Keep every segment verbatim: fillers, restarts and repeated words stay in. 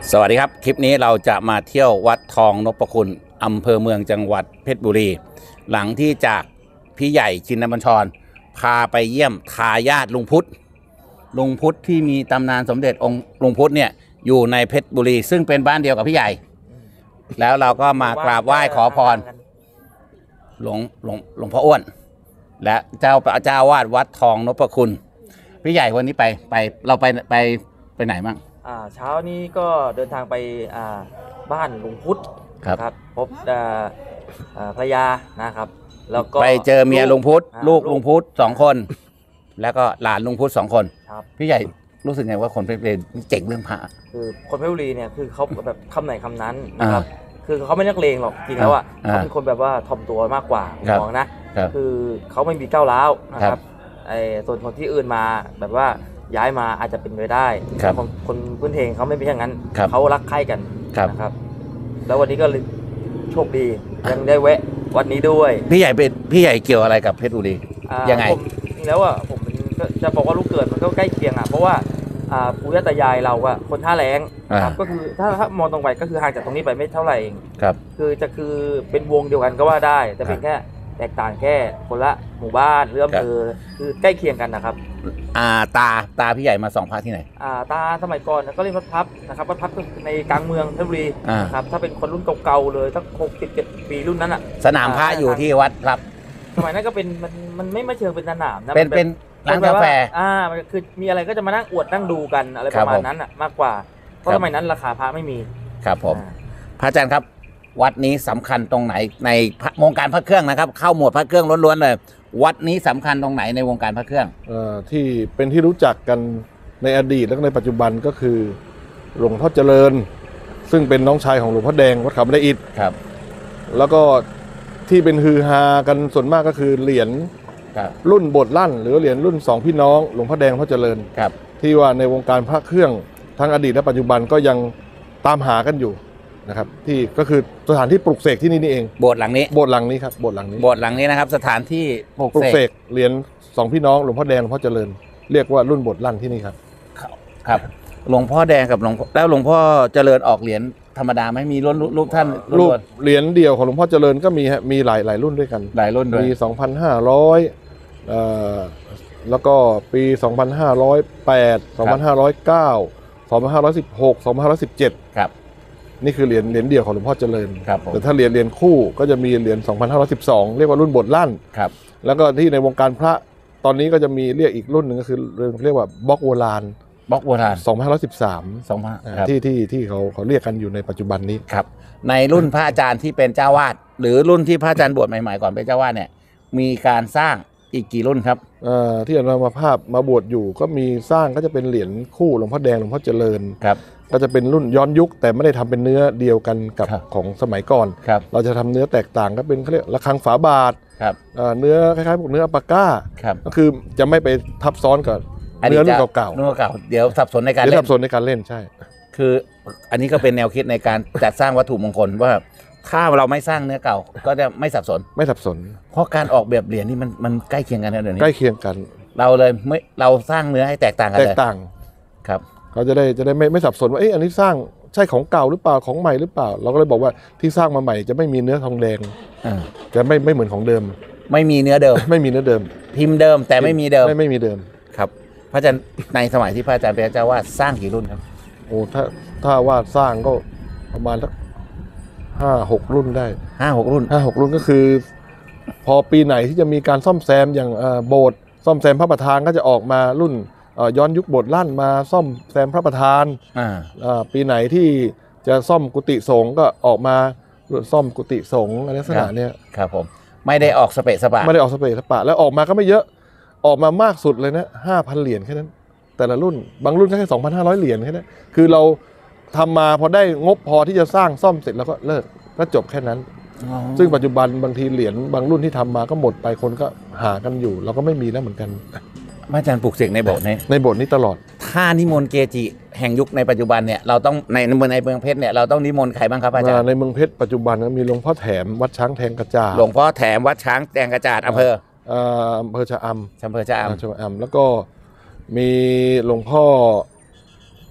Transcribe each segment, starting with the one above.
สวัสดีครับคลิปนี้เราจะมาเที่ยววัดทองนพคุณอำเภอเมืองจังหวัดเพชรบุรีหลังที่จากพี่ใหญ่ชินบัญชรพาไปเยี่ยมทายาทลุงพุทธลุงพุทธที่มีตำนานสมเด็จองค์ลุงพุทธเนี่ยอยู่ในเพชรบุรีซึ่งเป็นบ้านเดียวกับพี่ใหญ่แล้วเราก็มากราบไหว้ขอพรหลวงหลวงหลวงพ่ออ้วนและเจ้าเจ้าวาดวัดทองนพคุณพี่ใหญ่วันนี้ไปไปเราไปไปไปไหนบ้างอ่าเช้านี้ก็เดินทางไปอ่าบ้านลุงพุทธครับพบภรรยานะครับแล้วก็ไปเจอเมียลุงพุทธลูกลุงพุทธสองคนแล้วก็หลานลุงพุทธสองคนพี่ใหญ่รู้สึกไงว่าคนเพชรบุรีเจ๋งเรื่องพระคือคนเพชรบุรีเนี่ยคือเขาแบบคำไหนคำนั้นนะครับคือเขาไม่นักเลงหรอกจริงแล้วอ่ะเขาเป็นคนแบบว่าถ่อมตัวมากกว่าผมมองนะคือเขาไม่มีก้าวร้าวนะครับไอ้ส่วนคนที่อื่นมาแบบว่าย้ายมาอาจจะเป็นไปได้คนคนพื้นเพเขาไม่เป็นอย่างนั้นเขารักใคร่กันนะครับแล้ววันนี้ก็โชคดียังได้แวะวัดนี้ด้วยพี่ใหญ่เป็นพี่ใหญ่เกี่ยวอะไรกับเพชรบุรียังไงแล้วอ่ะผมจะบอกว่าลูกเกิดมันก็ใกล้เคียงอ่ะเพราะว่าปู่ย่าตายายเราอะคนท่าแรงครับก็คือถ้าถ้ามองตรงไปก็คือห่างจากตรงนี้ไปไม่เท่าไหร่เองครับคือจะคือเป็นวงเดียวกันก็ว่าได้แต่เป็นแค่แตกต่างแค่คนละหมู่บ้านหรืออำเภอคือใกล้เคียงกันนะครับอ่าตาตาพี่ใหญ่มาส่องพระที่ไหนอ่าตาสมัยก่อนก็เล่นวัดพับนะครับวัดพับในกลางเมืองเพชรบุรีนะครับถ้าเป็นคนรุ่นเก่าๆเลยตั้งหกสิบเจ็ดปีรุ่นนั้นอ่ะสนามพระอยู่ที่วัดครับสมัยนั้นก็เป็นมันมันไม่ไม่เชิงเป็นสนามนะเป็นเป็นร้านกาแฟอ่ามันคือมีอะไรก็จะมานั่งอวดนั่งดูกันอะไรประมาณนั้นอ่ะมากกว่าเพราะสมัยนั้นราคาพระไม่มีครับผมพระอาจารย์ครับวัดนี้สำคัญตรงไหนในวงการพระเครื่องนะครับเข้าหมวดพระเครื่องล้วนๆเลยวัดนี้สำคัญตรงไหนในวงการพระเครื่องเอ่อที่เป็นที่รู้จักกันในอดีตและในปัจจุบันก็คือหลวงพ่อเจริญซึ่งเป็นน้องชายของหลวงพ่อแดงวัดเขาบันไดอิฐครับแล้วก็ที่เป็นฮือฮากันส่วนมากก็คือเหรียญรุ่นโบสถ์ลั่นหรือเหรียญรุ่นสองพี่น้องหลวงพ่อแดงพ่อเจริญครับที่ว่าในวงการพระเครื่องทั้งอดีตและปัจจุบันก็ยังตามหากันอยู่นะครับที่ก็คือสถานที่ปลุกเสกที่นี่นี่เองโบสถ์หลังนี้โบสถ์หลังนี้ครับโบสถ์หลังนี้โบสถ์หลังนี้นะครับสถานที่ปลุกเสกเหรียญสองพี่น้องหลวงพ่อแดงหลวงพ่อเจริญเรียกว่ารุ่นโบสถ์ลั่นที่นี่ครับครับหลวงพ่อแดงกับหลวงแล้วหลวงพ่อเจริญออกเหรียญธรรมดาไหมมีรุ่นรูปท่านรูปเหรียญเดียวของหลวงพ่อเจริญก็มีฮะมีหลายหลายรุ่นด้วยกันหลายรุ่นด้วยมีสองพันห้าร้อยเอ่อแล้วก็ปีสองพันห้าร้อยแปด สองพันห้าร้อยเก้า สองพันห้าร้อยสิบหก สองพันห้าร้อยสิบเจ็ดครับนี่คือเหรียญเหรียญเดียวของหลวงพ่อเจริญครับแต่ถ้าเหรียญเหรียญคู่ก็จะมีเหรียญสองพันห้าร้อยสิบสองเรียกว่ารุ่นโบสถ์ลั่นครับแล้วก็ที่ในวงการพระตอนนี้ก็จะมีเรียกอีกรุ่นหนึ่งก็คือเรียกว่าบล็อกโบราณบล็อกโบราณสองพันห้าร้อยสิบสามสองพันที่ที่ที่เขาเขาเรียกกันอยู่ในปัจจุบันนี้ครับในรุ่นพระอาจารย์ที่เป็นเจ้าวาดหรือรุ่นที่พระอาจารย์บวชใหม่ๆก่อนเป็นเจ้าวาดเนี่ยมีการสร้างอีกกี่รุ่นครับที่เรามาภาพมาบวชอยู่ก็มีสร้างก็จะเป็นเหรียญคู่หลวงพ่อแดงหลวงพ่อเจริญครับก็จะเป็นรุ่นย้อนยุคแต่ไม่ได้ทำเป็นเนื้อเดียวกันกับของสมัยก่อนเราจะทำเนื้อแตกต่างก็เป็นเขาเรียกระฆังฝาบาทเนื้อคล้ายๆพวกเนื้ออัปปาก้าก็คือจะไม่ไปทับซ้อนกับเนื้อรุ่นเก่าๆเนื้อเก่าเดี๋ยวสับสนในการเล่นสับสนในการเล่นใช่คืออันนี้ก็เป็นแนวคิดในการจัดสร้างวัตถุมงคลว่าถ้าเราไม่สร้างเนื้อเก่าก็จะไม่สับสนไม่สับสนเพราะการออกแบบเหรียญนี่มันมันใกล้เคียงกันนะเดี๋ยวนี้ใกล้เคียงกันเราเลยไม่เราสร้างเนื้อให้แตกต่างกันเลยแตกต่างครับเขาจะได้จะได้ไม่ไม่สับสนว่าเอ๊ะอันนี้สร้างใช่ของเก่าหรือเปล่าของใหม่หรือเปล่าเราก็เลยบอกว่าที่สร้างมาใหม่จะไม่มีเนื้อทองแดงจะไม่ไม่เหมือนของเดิมไม่มีเนื้อเดิมไม่มีเนื้อเดิมพิมพ์เดิมแต่ไม่มีเดิมไม่ไม่มีเดิมครับพระอาจารย์ในสมัยที่พระอาจารย์เป็นเจ้าวาดสร้างกี่รุ่นครับโอ้ถ้าถ้าวาดสร้างก็ประมาณสักห้าหกรุ่นได้ห้าหกรุ่นห้าหกรุ่นก็คือพอปีไหนที่จะมีการซ่อมแซมอย่างโบสถ์ซ่อมแซมพระประธานก็จะออกมารุ่นย้อนยุคโบสถ์ลั่นมาซ่อมแซมพระประธานปีไหนที่จะซ่อมกุฏิสงฆ์ก็ออกมาซ่อมกุฏิสงฆ์อะไรลักษณะเนี้ยครับผมไม่ได้ออกสเปะสปะไม่ได้ออกสเปะสปะแล้วออกมาก็ไม่เยอะออกมามากสุดเลยนะห้าพันเหรียญแค่นั้นแต่ละรุ่นบางรุ่นแค่สองพันห้าร้อยเหรียญแค่นั้นคือเราทำมาพอได้งบพอที่จะสร้างซ่อมเสร็จแล้วก็เลิกก็จบแค่นั้นซึ่งปัจจุบันบางทีเหรียญบางรุ่นที่ทำมาก็หมดไปคนก็หากันอยู่เราก็ไม่มีแล้วเหมือนกันอาจารย์ปลูกเสกในโบสถ์นี้ในโบสถ์นี้ตลอดถ้านิมนต์เกจิแห่งยุคในปัจจุบันเนี่ยเราต้องในเมืองในเมืองเพชรเนี่ยเราต้องนิมนต์ใครบ้างครับอาจารย์ในเมืองเพชรปัจจุบันก็มีหลวงพ่อแถมวัดช้างแทงกระจาดหลวงพ่อแถมวัดช้างแทงกระจาดอำเภออำเภอชะอำอำเภอชะอำชะอำแล้วก็มีหลวงพ่อ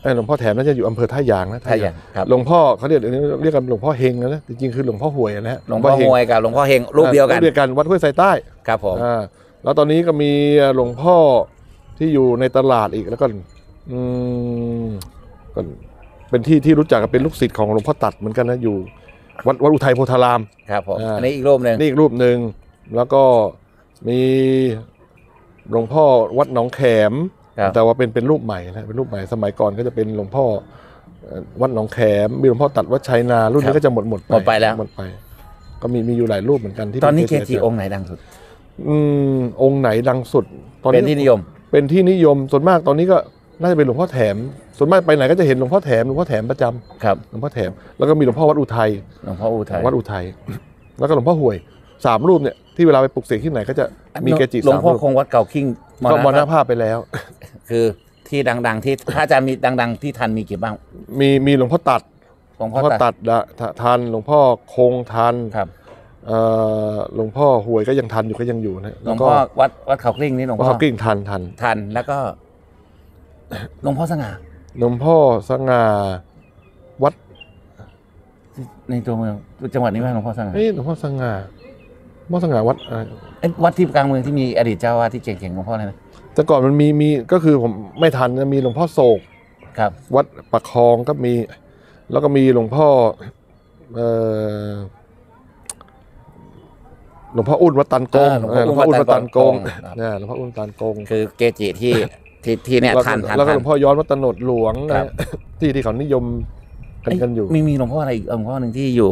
ไอ้หลวงพ่อแถมน่าจะอยู่อำเภอท่ายางนะท่ายางครับหลวงพ่อเขาเรียกเรียกกันหลวงพ่อเฮงนะจริงๆคือหลวงพ่อหวยนะฮะหลวงพ่อหวยกับหลวงพ่อเฮงรูปเดียวกันรูปเดียวกันวัดห้วยไซใต้ครับผมอ่าแล้วตอนนี้ก็มีหลวงพ่อที่อยู่ในตลาดอีกแล้วก็อืมก็เป็นที่ที่รู้จักกับเป็นลูกศิษย์ของหลวงพ่อตัดเหมือนกันนะอยู่วัดวัดอุทัยโพธารามครับผมอ่าอันนี้อีกรูปหนึ่งนี่อีกรูปหนึ่งแล้วก็มีหลวงพ่อวัดหนองแขมครับแต่ว่าเป็นเป็นรูปใหม่นะเป็นรูปใหม่สมัยก่อนก็จะเป็นหลวงพ่อเอ่อวัดหนองแขมมีหลวงพ่อตัดวัดชัยนารุ่นนี้ก็จะหมดหมดหมดไปแล้วหมดไป ก็มีมีอยู่หลายรูปเหมือนกันที่ตอนนี้เกป็จิองค์ไหนดังสุดอืมองค์ไหนดังสุดตอนเป็นนี้ที่นิยมเป็นที่นิยมส่วนมากตอนนี้ก็น่าจะเป็นหลวงพ่อแถม ส่วนมากไปไหนก็จะเห็นหลวงพ่อแถมหลวงพ่อแถมประจำครับหลวงพ่อแถมแล้วก็มีหลวงพ่อวัดอุทัยหลวงพ่ออุทัยวัดอุทัยแล้วก็หลวงพ่อห่วยสามรูปเนี่ยที่เวลาไปปลุกเสกที่ไหนก็จะมีเกจิหลวงสามพ่อรูปคงวัดเก่าคิงก็มรณภาพภาพไปแล้วคือที่ดังๆที่พระอาจารย์มีดังๆที่ทันมีกี่บ้างมีมีหลวงพ่อตัดหลวงหลพ่วองพ่อตัตัดดอะทันหลวงพ่อคงทันครับเอ่อหลวงพ่อห่วยก็ยังทันอยู่ก็ยังอยู่นะหลวงพ่อวัดวัดเขากลิ้งนี่หลวงหลวงพ่พ่ออกิ้งทันทันทันแล้วก็หลวงพ่อสง่าหลวงพ่อสง่าวัดในตัวเมืองจังหวัดนี้ไหมหลวงพ่อสง่าเอ้ยหลวงพ่อสง่าหลวงพ่อสง่าวัดอะไรเอ้ยวัดที่กลางเมืองที่มีอดีตเจ้าวาดที่เก่งๆหลวงพ่ออะไรนะแต่ก่อนมันมีมีก็คือผมไม่ทันนะมีหลวงพ่อโศกครับวัดประคองก็มี แล้วก็มีหลวงพ่อเอ่อหลวงพ่ออุ่นวัดตันกงอ่าหลวงพ่ออุ่นเวัดตันกงวัดตันกงเนี่ยหลวงพ่ออุ่นวัดตันกงคือเกจิที่ที่ที่เนี่ยแล้วก็ทันทันแล้วก็ทัหลนวงพ่อย้อนวัดตโนดหลวงครันะบที่ที่เขานิยมกันกันอยู่มีมีหลวงพ่ออะไรอีกหลวงพ่อหนึ่งที่อยู่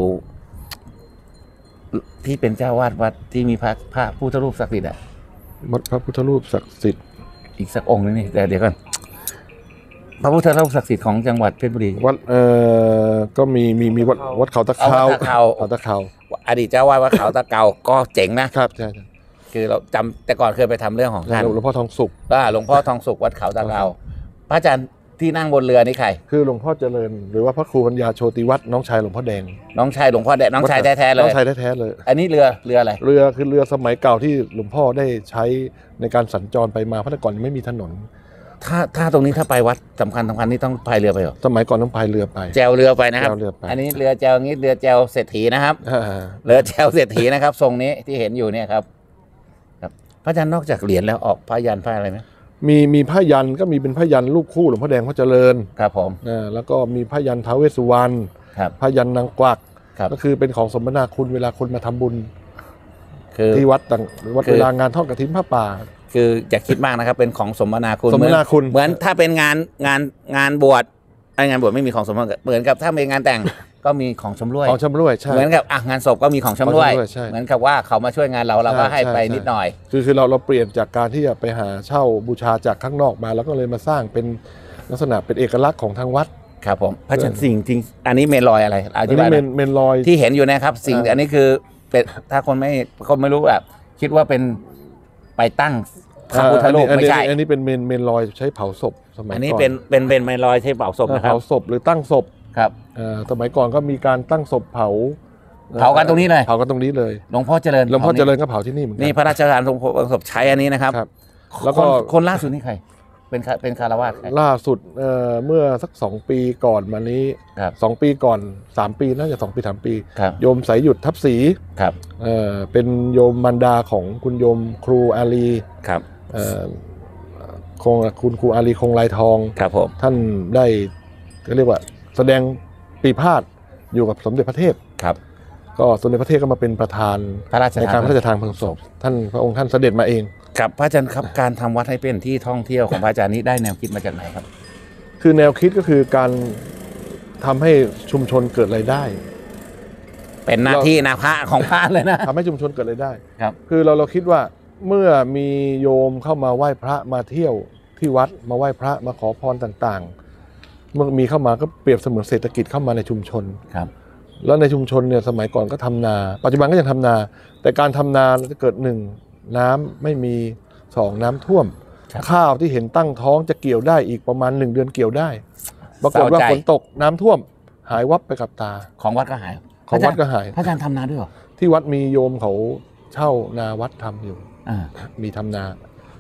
ที่เป็นเจ้าวาดวัดที่มีพระพระพุทธรูปศักดิ์สิทธิ์อ่ะวัดพระพุทธรูปศักดิ์สิทธิ์อีกสักองค์นึงนี่แต่เดี๋ยวก่อนพระพุทธรูปศักดิ์สิทธิ์ของจังหวัดเพชรบุรีวัดเอ่อก็มีมีมีวัดวัดเขาตะเอาเขาวัดตะเขาเขาตะเขาอดีตเจ้าวาดวัดเขาตะเกาก็เจ๋งนะครับใช่ใช่คือเราจำแต่ก่อนเคยไปทำเรื่องของท่านหลวงพ่อทองสุขว่าหลวงพ่อทองสุขวัดเขาตะเกาพระอาจารย์ที่นั่งบนเรือนี่ใครคือหลวงพ่อเจริญ หรือว่าพระครูปัญญาโชติวัฒน์น้องชายหลวงพ่อแดงน้องชายหลวงพ่อแดงน้องชายแท้ๆเลน้อย งชายแท้ๆเลยอันนี้เรือเรืออะไรเรือคือเรือสมัยเก่าที่หลวงพ่อได้ใช้ในการสัญจรไปมาเพราะแต่ก่อนยังไม่มีถนนถ้าถ้าตรงนี้ถ้าไปวัดสำคัญสำคัญนี่ต้องพายเรือไปเหรอสมัยก่อนต้องพายเรือไปแจวเรือไปนะครับแจวเรือไปอันนี้เรือแจวงี้เรือแจวเศรษฐีนะครับอ่าเรือแจวเศรษฐีนะครับทรงนี้ที่เห็นอยู่เนี่ยครับครับพระอาจารย์นอกจากเหรียญแล้วออกพระยันพระอะไรไหมมีมีผ้ายันก็มีเป็นผ้ายันลูกคู่หลวงพ่อแดงพ่อเจริญครับผมอ่าแล้วก็มีผ้ายันท้าวเวสสุวรรณครับผ้ายันนางกวักครับก็คือเป็นของสมนาคุณเวลาคนมาทำบุญคือที่วัดต่างวัดคือเวลางานทอดกฐินผ้าป่าคืออย่าคิดมากนะครับ เป็นของสมนาคุณสมนาคุณเหมือนเหมือนถ้าเป็นงานงานงานบวชไอ้งานบวชไม่มีของสมนาเหมือนกับถ้าเป็นงานแต่ง ก็มีของชำร่วยของชำร่วยใช่เหมือนกับอ่ะงานศพก็มีของชำร่วยของชำร่วยใช่เหมือนกับว่าเขามาช่วยงานเราเราก็ใช่ให้ไปใช่นิดหน่อยคือคือเราเราเปลี่ยนจากการที่จะไปหาเช่าบูชาจากข้างนอกมา แล้วก็เลยมาสร้างเป็นลักษณะเป็นเอกลักษณ์ของทางวัดครับผมพระอาจารย์สิ่งจริงอันนี้เมนลอยอะไรออันธินี้บายหเมน่อยนเมนลอยที่เห็นอยู่นะครับ สิ่งอ่าอันนี้คือเป็นถ้าคนไม่คนไม่รู้แบบคิดว่าเป็นไปตั้งพระพุทธรูปอันไม่นี้ใช่อันนี้เป็นเมนเมนลอยใช้เผาศพสมัยก่อนอันนี้เป็นเป็นเป็นเมนลอยใช้เผาศพนะครับเผาศพหรือตั้งศพครับเอ่อสมัยก่อนก็มีการตั้งศพเผาเผากันตรงนี้เลยเผากันตรงนี้เลยหลวงพ่อเจริญหลวงพ่อเจริญก็เผาที่นี่เหมือนกันี่พระราชทานทรงศพใช้อันนี้นะครับครับคแล้วนก็คนล่าสุดนี่ใคร เป็นคาเป็นคารวาสใครล่าสุดเอ่อเมื่อสักสองปีก่อนมานี้ครับสองปีก่อนสามปีน่าจะสองปีสามปีครับโยมสายหยุดทับศรีครับเอ่อเป็นโยมมารดาของคุณโยมครูอาลีครับเอ่อคงคุณครูอาลีคงลายทองครับผมท่านได้ก็เรียกว่าแสดงปีพาดอยู่กับสมเด็จพระเทพครับก็สมเด็จพระเทพก็มาเป็นประธานพระราชในทาการนพระราชทานเพลิงศพท่านพระองค์ท่านเสด็จมาเองครับพระอาจารย์ครับการทำวัดให้เป็นที่ท่องเที่ยวของพระอาจารย์นี้ได้แนวคิดมาจากไหนครับคือแนวคิดก็คือการทำให้ชุมชนเกิดรายได้เป็นหน้าที่นะพระของพระเลยนะทำให้ชุมชนเกิดรายได้ครับคือเราเราคิดว่าเมื่อมีโยมเข้ามาไหว้พระมาเที่ยวที่วัดมาไหว้พระมาขอพรต่างๆ เมื่อมีเข้ามาก็เปรียบเสมือนเศรษฐกิจเข้ามาในชุมชนครับแล้วในชุมชนเนี่ยสมัยก่อนก็ทำนา ปัจจุบันก็ยังทำนา แต่การทำนาจะเกิดหนึ่งน้ำไม่มีสองน้ำท่วมครับข้าวที่เห็นตั้งท้องจะเกี่ยวได้อีกประมาณหนึ่งเดือนเกี่ยวได้ปรากฏว่าเศร้าใจฝนตกน้ำท่วม หายวับไปกับตาของวัดก็หายของวัดก็หายพระอาจารย์ทำนาด้วยเหรอที่วัดมีโยมเขาเช่านาวัดทำอยู่อ่ามีทำนา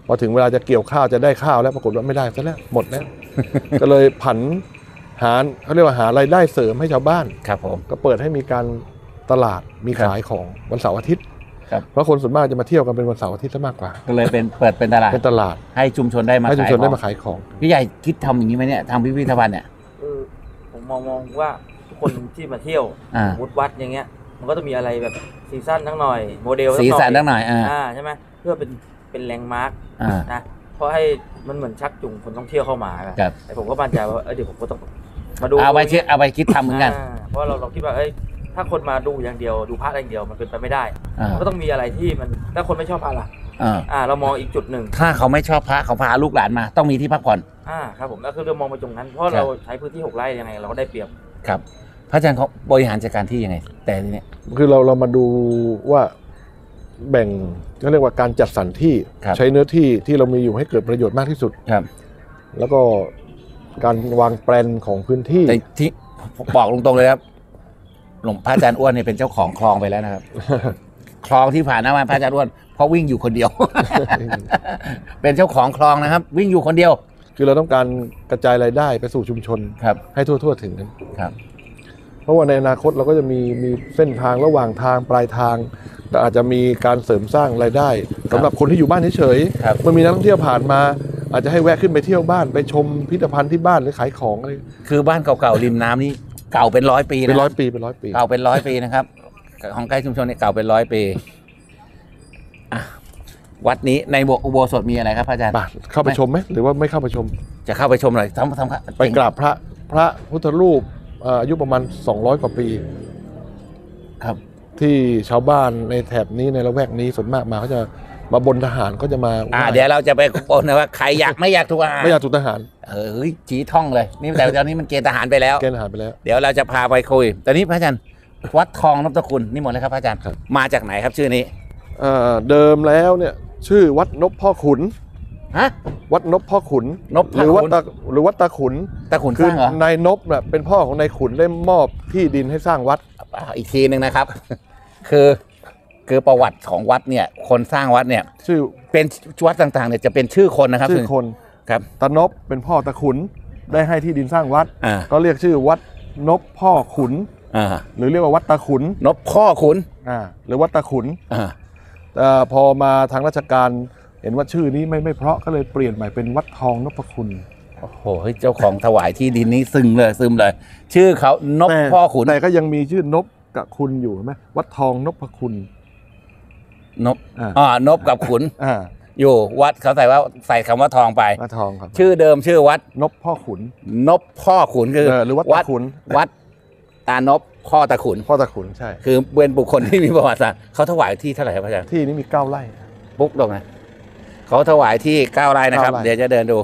พอถึงเวลาจะเกี่ยวข้าวจะได้ข้าวแล้วปรากฏว่าไม่ได้ซะแล้วหมดแล้ว ก็เลยผันหาเขาเรียกว่าหารายได้เสริมให้ชาวบ้านครับผมก็เปิดให้มีการตลาดมีครับขายของวันเสาร์อาทิตย์ครับเพราะคนส่วนมากจะมาเที่ยวกันเป็นวันเสาร์อาทิตย์ซะมากกว่าก็เลยเป็นเปิดเป็นตลาดเป็นตลาดให้ชุมชนได้มาให้ชุมขายชนได้ของมาขายของพี่ใหญ่คิดทำอย่างนี้ไหมเนี่ยทำพิพิธภัณฑ์เนี่ยเออผมมองมองว่าทุกคนที่มาเที่ยวอ่าวุฒิวัดอย่างเงี้ยมันก็ต้องมีอะไรแบบซีซั่นทั้งหน่อยโมเดลสีสันหตั้งหน่อยอ่าอ่าใช่ไหมเพื่อเป็นเป็นแลนด์มาร์กอ่านะเพราะให้มันเหมือนชักจูงคนท่องเที่ยวเข้ามาอะครับแต่ผมก็มั่นใจว่าเออเดี๋ยวผมก็ต้องมาดูเอาไปเชื่อเอาไปคิดทำเหมือนกันอ่าเพราะเราเราคิดว่าเอ้ยถ้าคนมาดูอย่างเดียวดูพระอย่างเดียวมันเป็นไปไม่ได้อ่ามันก็ต้องมีอะไรที่มันถ้าคนไม่ชอบพระล่ะอ่าอ่า เรามองอีกจุดหนึ่งถ้าเขาไม่ชอบพระเขาพาลูกหลานมา ต้องมีที่พักผ่อนอ่าครับผมก็คือเรามองไปตรงนั้น เพราะครับเราใช้พื้นที่หกไร่ยังไงเราก็ได้เปรียบครับ พระอาจารย์เขาบริหารจัดการที่ยังไง แต่ทีเนี้ยคือเราเรามาดูว่าแบ่งก็เรียกว่าการจัดสรรที่ครับใช้เนื้อที่ที่เรามีอยู่ให้เกิดประโยชน์มากที่สุดครับแล้วก็การวางแปลนของพื้นที่แต่ที่บอกตรงๆเลยครับหลวงพระอาจารย์อ้วนเนี่ยเป็นเจ้าของคลองไปแล้วนะครับ คลองที่ผ่านหน้าบ้านพระอาจารย์อ้วนเพราะวิ่งอยู่คนเดียว เป็นเจ้าของคลองนะครับ วิ่งอยู่คนเดียวคือเราต้องการกระจายรายได้ไปสู่ชุมชนครับให้ทั่วทั่วๆถึงกันครับเพราะว่าในอนาคตเราก็จะมีมีเส้นทางระหว่างทางปลายทางก็อาจจะมีการเสริมสร้างรายได้สำหรับคนที่อยู่บ้านเฉยครับๆเมื่อมีนักท่องเที่ยวผ่านมา อาจจะให้แวะขึ้นไปเที่ยวบ้านไปชมพิพิธภัณฑ์ที่บ้านหรือขายของอะไรคือบ้านเก่าๆริมน้ำนี่เก่าเป็นร้อยปีนะเป็นร้อยปีเป็นร้อยปีเก่าเป็นร้อยปีนะครับ ของใกล้ชุมชนเนี่ยเก่าเป็นร้อยปีอ่ะวัดนี้ในอุโบสถมีอะไรครับพระอาจารย์ป่ะเข้าไปชมไหมหรือว่าไม่เข้าไปชมจะเข้าไปชมหน่อยทำทำไปกราบพระพระพุทธรูปเอ่ออายุประมาณสองร้อยกว่าปีครับที่ชาวบ้านในแถบนี้ในละแวกนี้ส่วนมากมาเขาจะมาบนทหารก็จะมาอ่าไหว้เดี๋ยวเราจะไปโอนนะว่าใครอยากไม่อยากถูกอาหารไม่อยากถูกทหารเออเฮ้ยจีท่องเลยนี่แต่ตอนนี้มันเกณฑ์ทหารไปแล้วเกณฑ์ทหารไปแล้วเดี๋ยวเราจะพาไปคุยตอนนี้พระอาจารย์วัดทองนพคุณนี่หมดเลยครับพระอาจารย์ครับมาจากไหนครับชื่อนี้เอ่อเดิมแล้วเนี่ยชื่อวัดนพพ่อขุนฮะวัดนพพ่อขุนนพหพ่อรือวัดขุนตาหรือวัดตาขุนตะขุนคืสอร้างเหรอนายนพน่ะเป็นพ่อของนายขุนได้มอบที่ดินให้สร้างวัดอ่าอีกทีหนึ่งนะครับ คือคือประวัติของวัดเนี่ยคนสร้างวัดเนี่ยชื่อเป็นวัดต่างๆเนี่ยจะเป็นชื่อคนนะครับชื่อคนครับตานพเป็นพ่อตาขุนได้ให้ที่ดินสร้างวัดอ่าก็เรียกชื่อวัดนพพ่อขุนอ่าหรือเรียกว่าวัดตาขุนนพพ่อขุนอ่าหรือวัดตาขุนอ่าแต่พอมาทางราชการเห็นว่าชื่อนี้ไม่ไม่เพราะก็เลยเปลี่ยนใหม่เป็นวัดทองนพคุณโอ้โหเจ้าของถวายที่ดินนี้ซึมเลยซึมเลย ชื่อเขานพแต่พ่อขุนแต่ก็ยังมีชื่อนพกับคุณอยู่เห็นไหมวัดทองนพคุณนพอ่าอ่านพกับขุนอ่าอยู่วัดเขาใส่ว่าใส่คำว่าทองไปวัดทองครับชื่อเดิมชื่อวัดนพพ่อขุนนพพ่อขุนคือเออหรือวัดตาขุนวัดตานพพ่อตาขุนพ่อตาขุนใช่คือเป็นบุคคลที่มีประวัติศาสตร์เขาถวายที่เท่าไหร่ครับอาจารย์ที่นี้มีเก้าไร่ปุ๊กตรงไหนเขาถวายที่เก้าไร่นะครับเก้าไร่เดี๋ยวจะเดินดู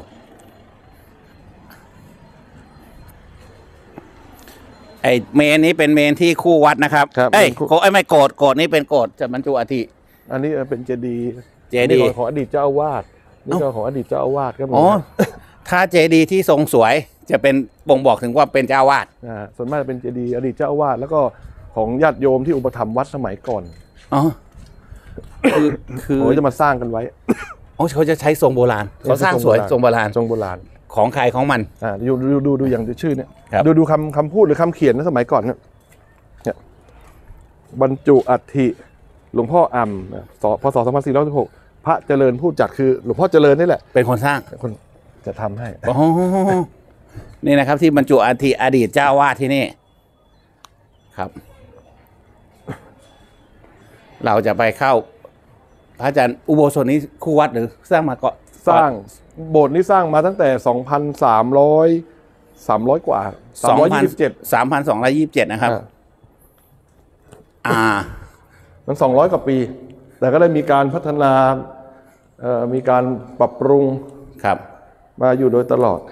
ไอเมนนี้เป็นเมนที่คู่วัดนะครับครับเอ้ยเป็นคู่โกไอ้ยไม่โกรธโกรธนี่เป็นโกรธจะบรรจุอาทิอันนี้เป็นเจดีย์เจดีย์นี่ของของอดีตเจ้าอาวาสนี่เอ้าก็ของอดีตเจ้าอาวาสก็มีอ๋อถ้าเจดีย์ที่ทรงสวยจะเป็นบ่งบอกถึงว่าเป็นเจ้าอาวาสอ่าส่วนมากเป็นเจดีย์อดีตเจ้าอาวาสแล้วก็ของญาติโยมที่อุปถัมภ์วัดสมัยก่อนอ๋อคือคือเขาจะมาสร้างกันไว้โอ้เขาจะใช้ทรงโบราณเขาสร้างสวยทรงโบราณทรงโบราณของใครของมันอ่าดูดูดูดูอย่างชื่อเนี่ยครับดูดูคำคำพูดหรือคำเขียนในสมัยก่อนเนี่ยเนี่ยบรรจุอัฐิหลวงพ่ออ่ำนะศพศสองพันสี่ร้อยสิบหกพระเจริญผู้จัดคือหลวงพ่อเจริญนี่แหละเป็นคนสร้างคนจะทำให้โอ้โหนี่นะครับ ที่บรรจุอาทิอดีตเจ้าวาดที่นี่ครับ เราจะไปเข้าพระอาจารย์อุโบสถนี้คู่วัดหรือสร้างมาเกาะสร้างโบสถ์นี้สร้างมาตั้งแต่ สองพันสามร้อย สามร้อย กว่าสองพันสามร้อยยี่สิบเจ็ดสามพันสองร้อยยี่สิบเจ็ดนะครับอ่าอ่ามันสองร้อยกว่าปี แต่ก็ได้มีการพัฒนาเอ่อมีการปรับปรุงครับมาอยู่โดยตลอด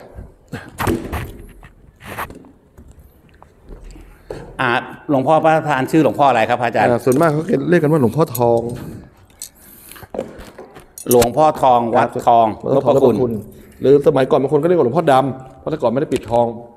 อ่าหลวงพ่อพระประธานชื่อหลวงพ่ออะไรครับพระอาจารย์อ่าส่วนมากเขาเรียกกันว่าหลวงพ่อทองหลวงพ่อทองวัดทองนพคุณหรือสมัยก่อนบางคนก็เรียกว่าหลวงพ่อดำเพราะแต่ก่อนไม่ได้ปิดทอง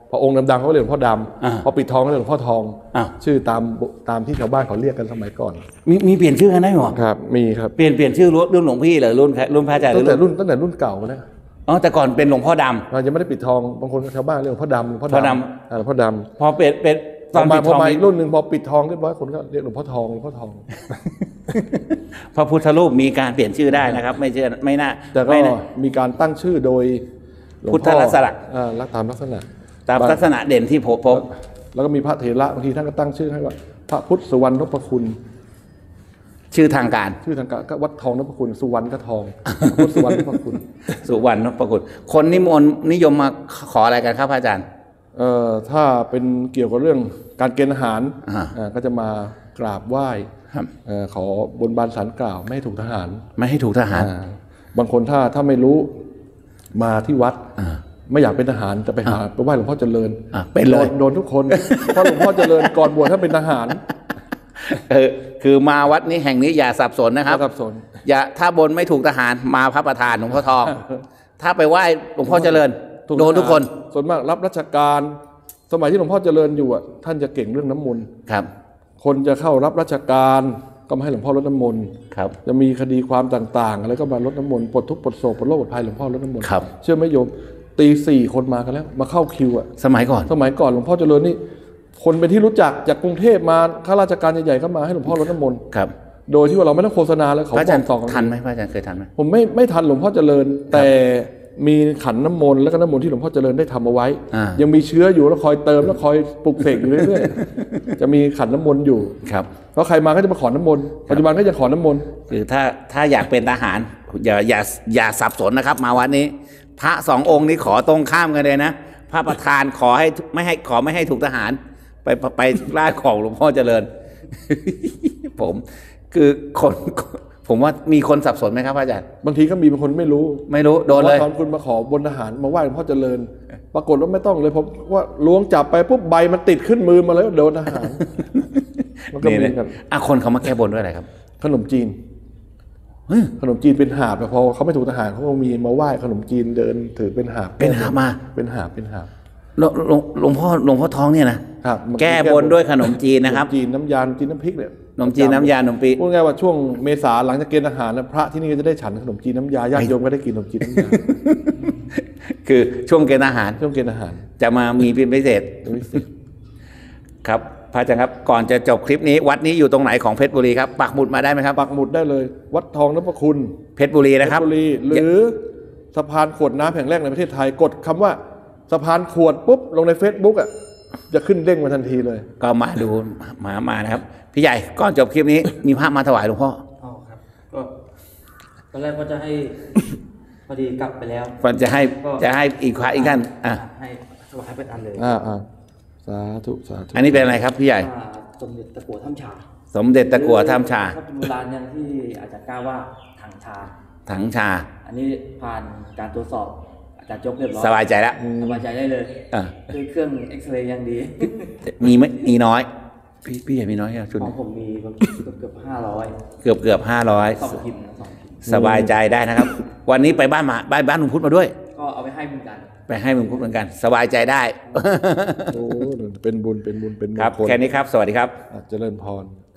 พอองค์ดำๆเขาเรียกหลวงพ่อดอ่าำพอปิดทองก็เรียกหลวงพ่อทองอ้าวชื่อตามตามที่ชาวบ้านเขาเรียกกันสมัยก่อนมีมีเปลี่ยนชื่อกันได้เหรอครับมีครับเปลี่ยนเปลี่ยนชื่อรุ่นหลวงพี่เหรอรุ่นรุ่นพระอาจารย์หรืตั้องแต่รุ่นตั้งแต่รุ่นเก่านะอ๋อแต่ก่อนเป็นหลวงพ่อดเรายังไม่ได้ปิดทองบางคนชาวบ้านเรียกหลวงพ่อดำหลวงพ่อพ่อดำดำอ่าหลวงพ่อดำพอเป็นเป็นำตอนพอมาปิดพอทองมามีอีกรุ่นหนึ่งพอปิดทองเรียบร้อยคนก็เรียกหลวงพ่อทองหลวงพ่อทองพระพุทธรูปมีการเปลี่ยนชื่อได้นะครับ ไม่เชื่อไม่น่าแต่ก็ไม่น่ามีการตั้งชื่อโดยหลวงพ่อพุทธลักษณะอ่าตามลักษณะตามลักษณะเด่นที่ผมพบแล้วก็มีพระเถระบางทีท่านก็ตั้งชื่อให้ว่าพระพุทธสุวรรณนพคุณชื่อทางการชื่อทางการก็วัดทองนพคุณสุวรรณก็ทองพระพุทธสุวรรณนพคุณสุวรรณนพคุณคนนิมนต์นิยมมาขออะไรกันครับพระอาจารย์เอ่อถ้าเป็นเกี่ยวกับเรื่องการเกณฑ์อาหารอ่าอ่าก็จะมากราบไหว้ครับเอ่อขอบนบานสารกล่าวไม่ให้ถูกทหารไม่ให้ถูกทหารอ่าบางคนถ้าถ้าไม่รู้มาที่วัดอ่าไม่อยากเป็นทหารแต่ไปหาไปไหว้หลวงพ่อเจริญอ่ะเป็นเลยโดนโดนทุกคน เพราะหลวงพ่อเจริญก่อนบวชถ้าเป็นทหารเออคือมาวัดนี้แห่งนี้อย่าสับสนนะครับสับสนอย่าถ้าบนไม่ถูกทหารมาพระประธานหลวงพ่อทอง ถ้าไปไหว้หลวงพ่อเจริญถูโดนทุกคนส่วนมากรับราชการ สมัยที่หลวงพ่อเจริญอยู่อ่ะท่านจะเก่งเรื่องน้ำมนต์ครับคนจะเข้ารับราชการก็มาให้หลวงพ่อรดน้ำมนต์ครับจะมีคดีความต่างๆอะไรก็มารดน้ำมนต์ปลดทุกข์ปลดโศกปลดโรคปลดภัยหลวงพ่อรดน้ำมนต์ครับเชื่อไหมโยมตีสี่คนมากันแล้วมาเข้าคิวอ่ะสมัยก่อนสมัยก่อนหลวงพ่อเจริญนี่คนเป็นที่รู้จักจากกรุงเทพมาข้าราชการใหญ่ๆก็มาให้หลวงพ่อรดน้ำมนต์ครับโดยที่ว่าเราไม่ต้องโฆษณาแล้วเขาพระอาบจาอรย์กต่อกันทันไหมพระอาจารย์เคยทันไหมผมไม่ไม่ทันหลวงพ่อเจริญ แต่มีขันน้ำมนต์แล้วก็น้ำมนต์ที่หลวงพ่อเจริญได้ทำเอาไว้อ่ายังมีเชื้ออยู่แล้วคอยเติมแล้วคอยปลุกเสกอยู่เรื่อยๆ จะมีขันน้ำมนต์อยู่ครับเพราะใครมาก็จะมาขอน้ำมนต์ปัจจุบันก็จะขอน้ำมนต์คือถ้าถ้าอยากเป็นทหารอย่าอย่าอย่าสับสนนะครับ มาวันนี้ พระสององค์นี้ขอตรงข้ามกันเลยนะ พระประธานขอให้ไม่ให้ขอไม่ให้ถูกทหาร ไปไปล่าของหลวงพ่อเจริญ ผมคือคนผมว่ามีคนสับสนไหมครับพระอาจารย์บางทีก็มีบางคนไม่รู้ไม่รู้โดนเลยตอนคุณมาขอบนทหารมาไหว้หลวงพ่อเจริญ ปรากฏว่าไม่ต้องเลยผมว่าล้วงจับไปปุ๊บใบมันติดขึ้นมือมาแล้วโดนทหาร มันก็นี่มีนะกันอ่ะคนเขามาแก้บนด้วยอะไรครับขนมจีนเฮ้ยขนมจีนเป็นหาบแต่พอเขาไม่ถูกทหารเขาก็มีมาไหว้ขนมจีนเดินถือเป็นหาบเป็นหาบมาเป็นหาบเป็นหาบหลวงหลวงหลวงพ่อหลวงพ่อทองเนี่ยนะครับมันแก้บนด้วยขนมจีนนะครับขมจีนน้ำยาจีนน้ำพริกเนี่ยขนมจีนน้ำยาขนมปีพูดง่ายว่าช่วงเมษาหลังจากเกณฑ์ทหารนะพระที่นี่ก็จะได้ฉันขนมจีนน้ำยาญาติโยมก็ได้กินขนมจีนน้ำยาคือช่วงเกณฑ์อาหารช่วงเกณฑ์ทหารจะมามีเป็นพิเศษเป็นพิเศษครับพระอาจารย์ครับก่อนจะจบคลิปนี้วัดนี้อยู่ตรงไหนของเพชรบุรีครับปักหมุดมาได้ไหมครับปักหมุดได้เลย วัดทองนพคุณเพชรบุรีนะครับเพชบุรีหรือสะพานขวดน้ำแห่งแรกในประเทศไทยกดคำว่าสะพานขวดปุ๊บลงใน Facebook อ่ะจะขึ้นเด้งมาทันทีเลยก็มาดูมามานะครับ พี่ใหญ่ก่อนจบคลิปนี้ มีภาพมาถวายหลวงพ่ออ๋อครับก็ตอนแรกก็จะให้ พอดีกลับไปแล้วก่อนจะให้ก็จะให้อีกพระอีกท่านอ่ะให้ถวายเป็นอันเลยอ่าอ่าสาธุสาธุอันนี้เป็นอะไรครับพี่ใหญ่อ่าสมเด็จตะกั่วถ้ำชาสมเด็จตะกั่วท่ามชาถ้าเป็นโบราณยังที่อาจารย์กล้าว่าถังชาถังชาอันนี้ผ่านการตรวจสอบอาจารย์ยกเรียบร้อยสบายใจแล้วสบายใจได้เลยอ่ะด้วยเครื่องเอ็กซเรย์ยังดีมีไหมมีน้อย พี่พี่ใหญ่มีน้อยแค่ชุดของนี้ผมมีเกือบเกือบห้าร้อยเกือบเกือบห้าร้อยสองพิมพ์นะสองพิมพ์สบายใจได้นะครับ วันนี้ไปบ้านมาบ้านบ้านลุงพุทธมาด้วยก็เอาไปให้เหมือนกันไปให้ลุงพุทธเหมือนกัน สบายใจได้โอ้เป็นบุญเป็นบุญเป็นมงครับคลแค่นี้ครับ สวัสดีครับอ่ะเจริญพร